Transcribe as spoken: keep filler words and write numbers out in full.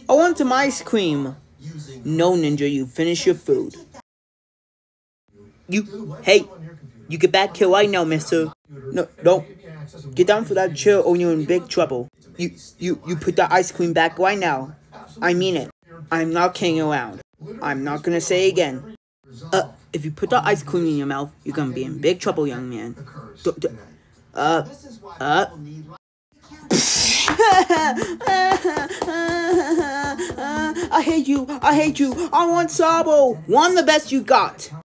I want some ice cream. No, Ninja, you finish your food. You, hey, you get back here right now, mister. No, don't. Get down for that chair or you're in big trouble. You, you, you put that ice cream back right now. I mean it. I'm not kidding around. I'm not gonna say it again. Uh, if you put that ice cream in your mouth, you're gonna be in big trouble, young man. D d uh, uh. I hate you. I hate you. I want Sabo. Want the best you got.